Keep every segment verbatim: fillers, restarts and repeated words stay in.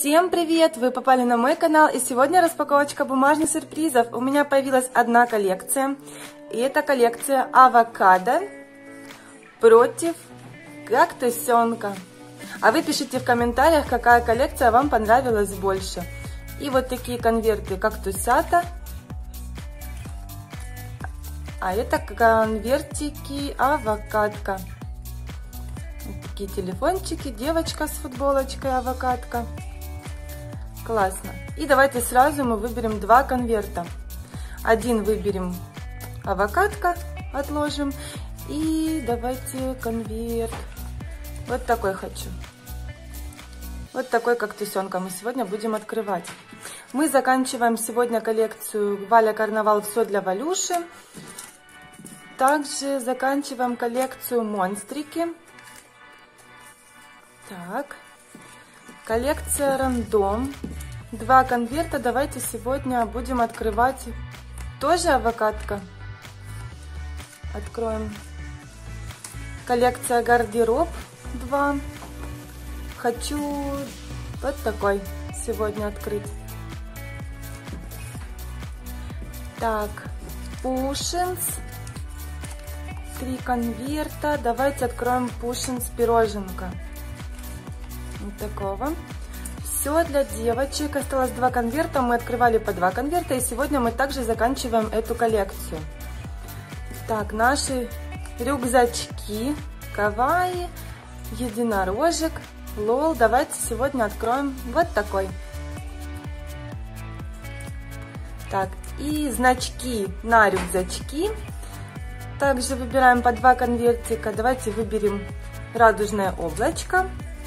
Всем привет! Вы попали на мой канал, и сегодня распаковочка бумажных сюрпризов. У меня появилась одна коллекция, и это коллекция авокадо против кактусенка. А вы пишите в комментариях, какая коллекция вам понравилась больше. И вот такие конверты кактусята, а это конвертики авокадка. Вот такие телефончики, девочка с футболочкой авокадка. Классно. И давайте сразу мы выберем два конверта. Один выберем авокадка, отложим. И давайте конверт. Вот такой хочу. Вот такой кактусенка мы сегодня будем открывать. Мы заканчиваем сегодня коллекцию Валя Карнавал «Все для Валюши». Также заканчиваем коллекцию монстрики. Так. Коллекция рандом. Два конверта. Давайте сегодня будем открывать тоже авокадка. Откроем. Коллекция гардероб. Два. Хочу вот такой сегодня открыть. Так. Пушинс. Три конверта. Давайте откроем Пушинс пироженка. Вот такого. Все для девочек. Осталось два конверта. Мы открывали по два конверта. И сегодня мы также заканчиваем эту коллекцию. Так, наши рюкзачки. Каваи. Единорожек. Лол. Давайте сегодня откроем вот такой. Так, и значки на рюкзачки. Также выбираем по два конвертика. Давайте выберем радужное облачко.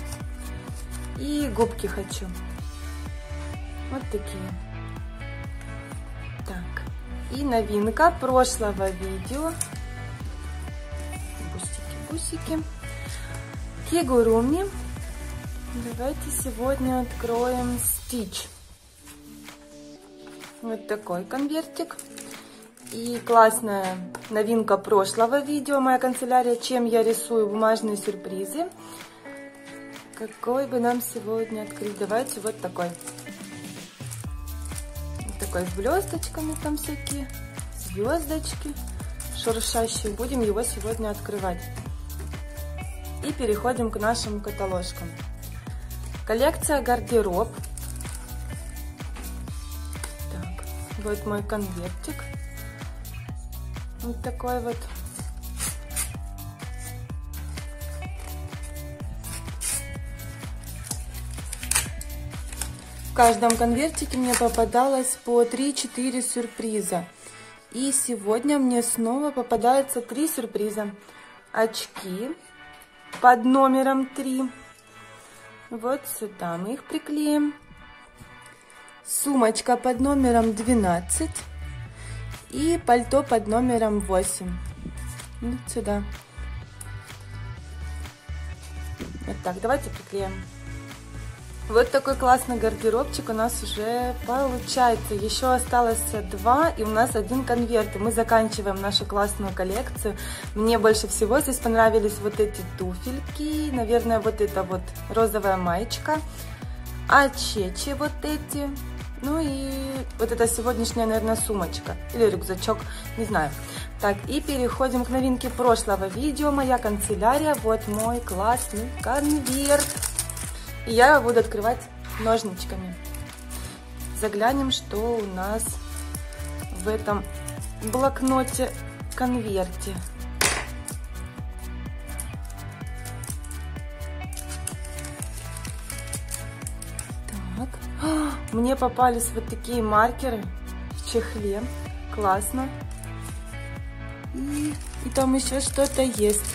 И губки хочу. Вот такие. Так. И новинка прошлого видео. Бусики-бусики. Кигуруми. Давайте сегодня откроем Стич. Вот такой конвертик. И классная новинка прошлого видео. Моя канцелярия. Чем я рисую бумажные сюрпризы. Какой бы нам сегодня открыть? Давайте вот такой. Вот такой с блесточками там всякие. Звездочки шуршащие. Будем его сегодня открывать. И переходим к нашим каталожкам. Коллекция гардероб. Так, вот мой конвертик. Вот такой вот. В каждом конвертике мне попадалось по три-четыре сюрприза. И сегодня мне снова попадается три сюрприза. Очки под номером три. Вот сюда мы их приклеим. Сумочка под номером двенадцать. И пальто под номером восемь. Вот сюда. Вот так, давайте приклеим. Вот такой классный гардеробчик у нас уже получается. Еще осталось два, и у нас один конверт. И мы заканчиваем нашу классную коллекцию. Мне больше всего здесь понравились вот эти туфельки. Наверное, вот эта вот розовая маечка. Ачечи вот эти. Ну и вот эта сегодняшняя, наверное, сумочка. Или рюкзачок, не знаю. Так, и переходим к новинке прошлого видео. Моя канцелярия. Вот мой классный конверт. И я его буду открывать ножничками. Заглянем, что у нас в этом блокноте конверте. Так. Мне попались вот такие маркеры в чехле. Классно. И, и там еще что-то есть.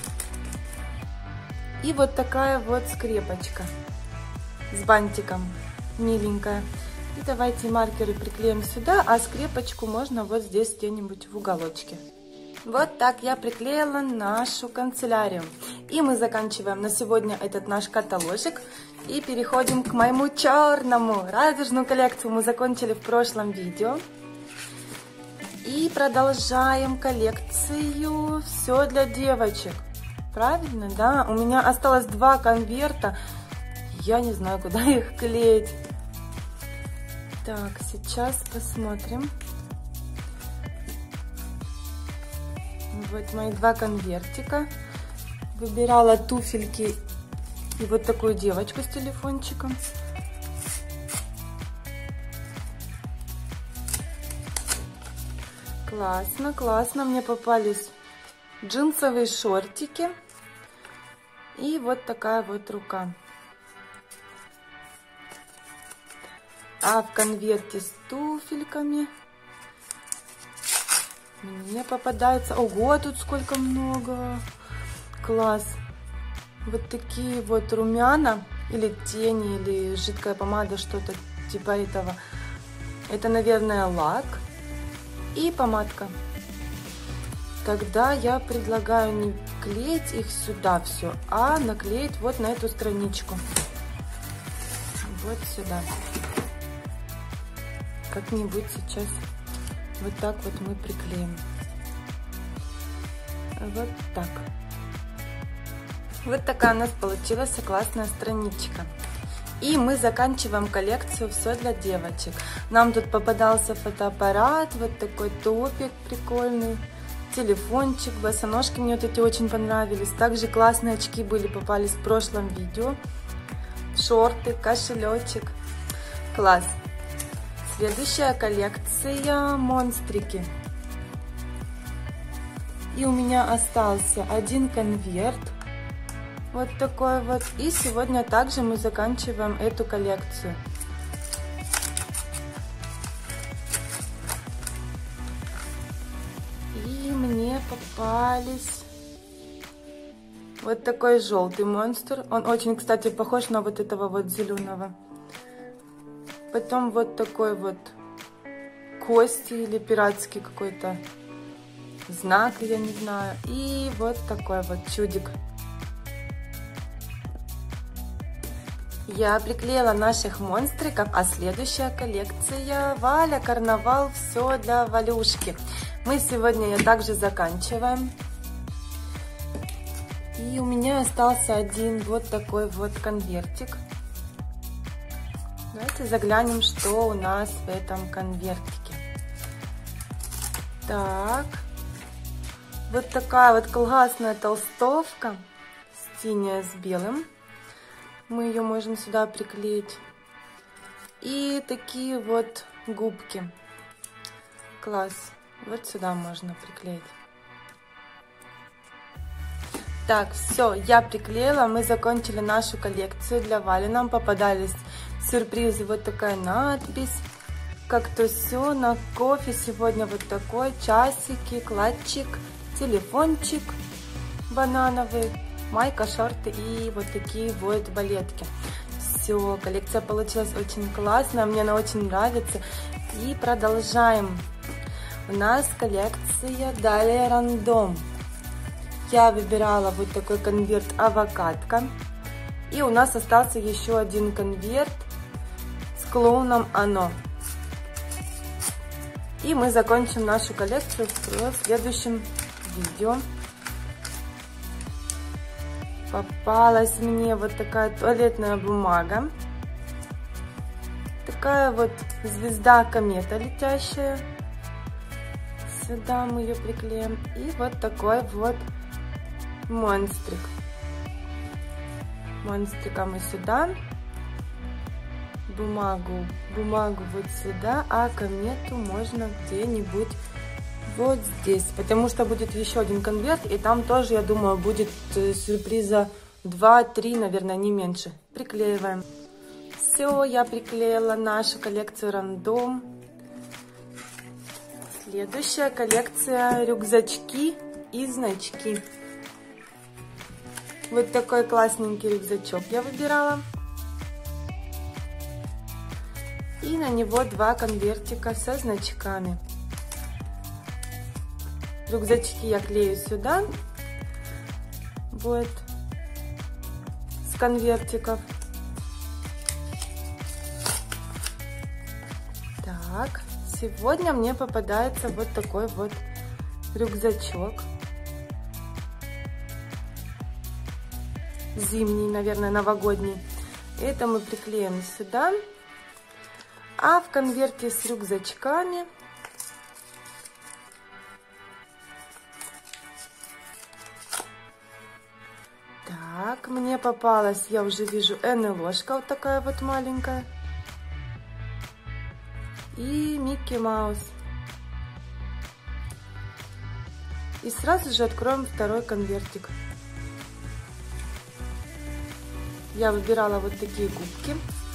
И вот такая вот скрепочка. С бантиком, миленькая. И давайте маркеры приклеим сюда, а скрепочку можно вот здесь где-нибудь в уголочке. Вот так я приклеила нашу канцелярию. И мы заканчиваем на сегодня этот наш каталожик. И переходим к моему черному. Радужную коллекцию мы закончили в прошлом видео. И продолжаем коллекцию «Все для девочек». Правильно, да? У меня осталось два конверта. Я не знаю, куда их клеить. Так, сейчас посмотрим. Вот мои два конвертика. Выбирала туфельки и вот такую девочку с телефончиком. Классно, классно. Мне попались джинсовые шортики. И вот такая вот рука. А в конверте с туфельками мне попадается... Ого, тут сколько много! Класс! Вот такие вот румяна, или тени, или жидкая помада, что-то типа этого. Это, наверное, лак и помадка. Тогда я предлагаю не клеить их сюда все, а наклеить вот на эту страничку. Вот сюда. Как-нибудь сейчас вот так вот мы приклеим. Вот так. Вот такая у нас получилась классная страничка. И мы заканчиваем коллекцию «Все для девочек». Нам тут попадался фотоаппарат, вот такой топик прикольный, телефончик, босоножки мне вот эти очень понравились. Также классные очки были, попались в прошлом видео. Шорты, кошелечек. Класс. Следующая коллекция монстрики. И у меня остался один конверт. Вот такой вот. И сегодня также мы заканчиваем эту коллекцию. И мне попались вот такой желтый монстр. Он очень, кстати, похож на вот этого вот зеленого. Потом вот такой вот кости или пиратский какой-то знак, я не знаю. И вот такой вот чудик. Я приклеила наших монстриков, а следующая коллекция Валя Карнавал, все для Валюшки. Мы сегодня ее также заканчиваем. И у меня остался один вот такой вот конвертик. Давайте заглянем, что у нас в этом конвертике. Так, вот такая вот классная толстовка, синяя с белым. Мы ее можем сюда приклеить. И такие вот губки. Класс. Вот сюда можно приклеить. Так, все, я приклеила. Мы закончили нашу коллекцию для Вали. Нам попадались сюрпризы. Вот такая надпись. Как-то все на кофе. Сегодня вот такой. Часики, кладчик, телефончик банановый, майка, шорты и вот такие вот балетки. Все, коллекция получилась очень классная. Мне она очень нравится. И продолжаем. У нас коллекция далее рандом. Я выбирала вот такой конверт авокадка. И у нас остался еще один конверт с клоуном Оно. И мы закончим нашу коллекцию в следующем видео. Попалась мне вот такая туалетная бумага. Такая вот звезда комета летящая. Сюда мы ее приклеим. И вот такой вот монстрик. Монстрика мы сюда. Бумагу, бумагу вот сюда. А комету можно где-нибудь вот здесь. Потому что будет еще один конверт. И там тоже, я думаю, будет сюрприза два-три, наверное, не меньше. Приклеиваем. Все, я приклеила нашу коллекцию рандом. Следующая коллекция рюкзачки и значки. Вот такой классненький рюкзачок я выбирала. И на него два конвертика со значками. Рюкзачки я клею сюда. Вот. С конвертиков. Так. Сегодня мне попадается вот такой вот рюкзачок. Зимний, наверное, новогодний. Это мы приклеим сюда. А в конверте с рюкзачками так, мне попалась, я уже вижу, эн-ложка вот такая вот маленькая. И Микки Маус. И сразу же откроем второй конвертик. Я выбирала вот такие губки.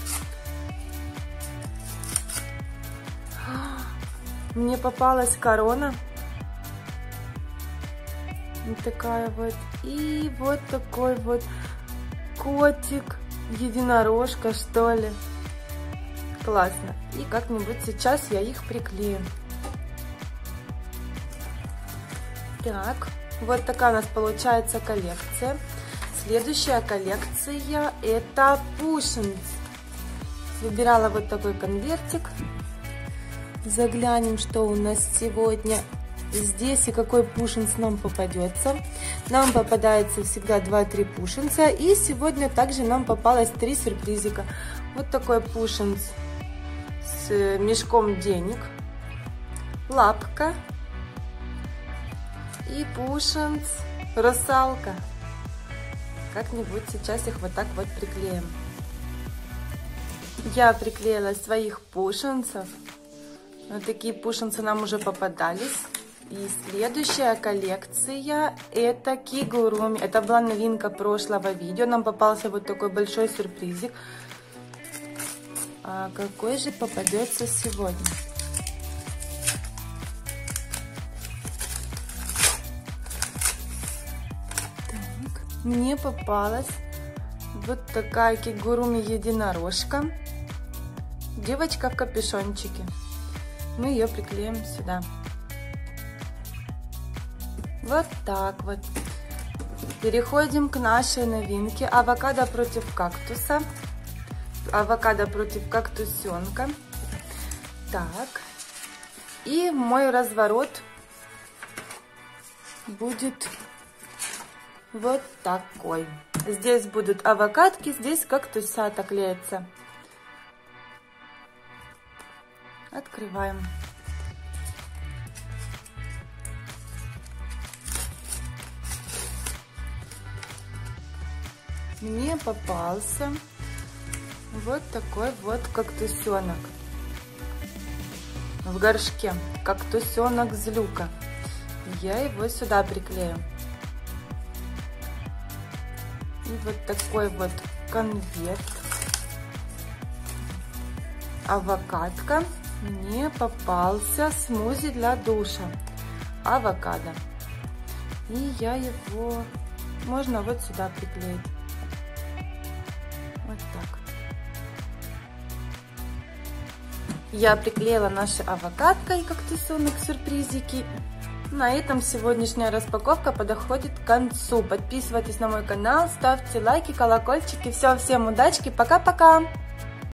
Мне попалась корона. Вот такая вот. И вот такой вот котик, единорожка, что ли. Классно. И как-нибудь сейчас я их приклею. Так, вот такая у нас получается коллекция. Следующая коллекция это Пушинс. Выбирала вот такой конвертик. Заглянем, что у нас сегодня здесь и какой Пушинс нам попадется. Нам попадается всегда два-три Пушинса. И сегодня также нам попалось три сюрпризика. Вот такой Пушинс с мешком денег. Лапка. И Пушинс русалка. Как-нибудь сейчас их вот так вот приклеим. Я приклеила своих пушинцев. Вот такие пушинцы нам уже попадались. И следующая коллекция это кигуруми. Это была новинка прошлого видео. Нам попался вот такой большой сюрпризик. А какой же попадется сегодня? Мне попалась вот такая кигуруми единорожка. Девочка в капюшончике. Мы ее приклеим сюда. Вот так вот. Переходим к нашей новинке. Авокадо против кактуса. Авокадо против кактусенка. Так. И мой разворот будет вот такой. Здесь будут авокадки, здесь кактусята клеятся. Открываем. Мне попался вот такой вот кактусенок в горшке. Кактусенок злюка. Я его сюда приклею. И вот такой вот конверт. Авокадка. Мне попался смузи для душа. Авокадо. И я его можно вот сюда приклеить. Вот так. Я приклеила наши авокадко и кактусенок сюрпризики. На этом сегодняшняя распаковка подходит к концу. Подписывайтесь на мой канал, ставьте лайки, колокольчики. Все, всем удачки, пока-пока!